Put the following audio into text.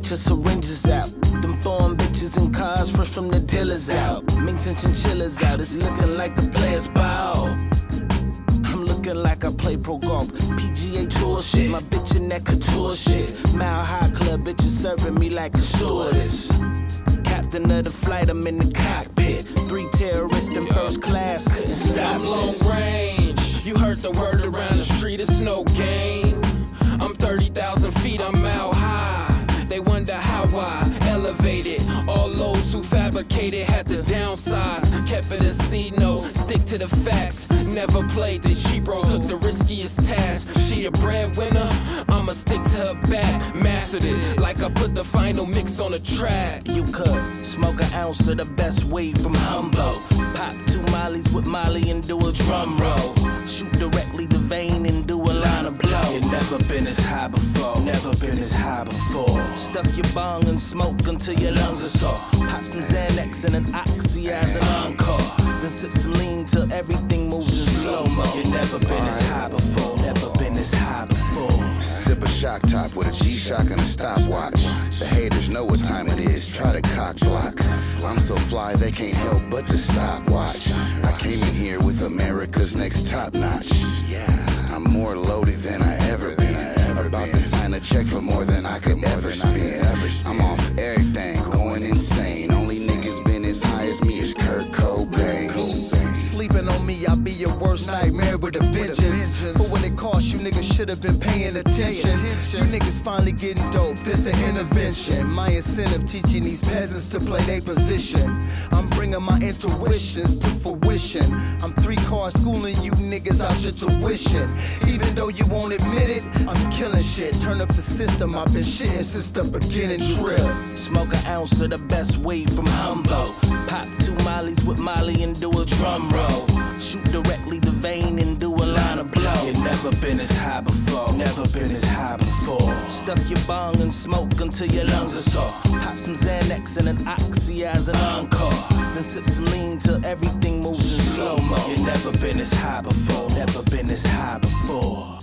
get your syringes out. Them foreign bitches in cars fresh from the dealers out. Minks and chinchillas out, it's looking like the players ball. I'm looking like I play pro golf, PGA Tour shit. My bitch in that couture shit. Mile High Club bitches serving me like a stewardess. Captain of the flight, I'm in the cockpit. 3 terrorists in first class, couldn't stop I'm long range, you heard the word around the street, it's no game. I'm 30,000 feet, I'm out high. They wonder how I elevated. All those who fabricated had to downsize. Kept it a C note, stick to the facts. Never played the cheap role, took the riskiest task. She a breadwinner, I'ma stick to her back. Mastered it like I put the final mix on the track. You could smoke an ounce of the best weed from Humboldt. Pop 2 mollies with Molly and do a drum roll. Shoot directly the vein and do a line of blow. You never been as high before, never been as high before. Stuff your bong and smoke until your lungs are sore. Pop some Xanax and an Oxy as an encore. Then sip some lean till everything moves in slow-mo. You never been as high before, never been as high before. Sip a shock top with a G-Shock and a stopwatch. The haters know what time it is, try to cock block. I'm so fly they can't help but to stop watch. I came in here with America's next top notch. Yeah, I'm more loaded than I ever been. About to sign a check for more than I could ever spend. I'm off everything, going insane. Only niggas been as high as me is Kurt Cobain. Sleeping on me, I'll be your worst nightmare with a vengeance. For when it costs, you niggas should have been paying attention. You niggas finally getting dope, this an intervention. My incentive teaching these peasants to play their position. I'm bringing my intuitions to fruition. I'm 3 cars schooling you niggas out your tuition. Even though you won't admit it, I'm killing shit. Turn up the system, I've been shitting since the beginning trip. Smoke an ounce of the best weed from Humboldt. Pop 2 mollies with Molly and do a drum roll. Shoot directly the vein and do a line of blow. You never been as high before, never been as high before. Stuff your bong and smoke until your lungs are sore. Pop some Xanax and an Oxy as an encore. Then sip some lean till everything moves in slow-mo. You never been as high before, never been as high before.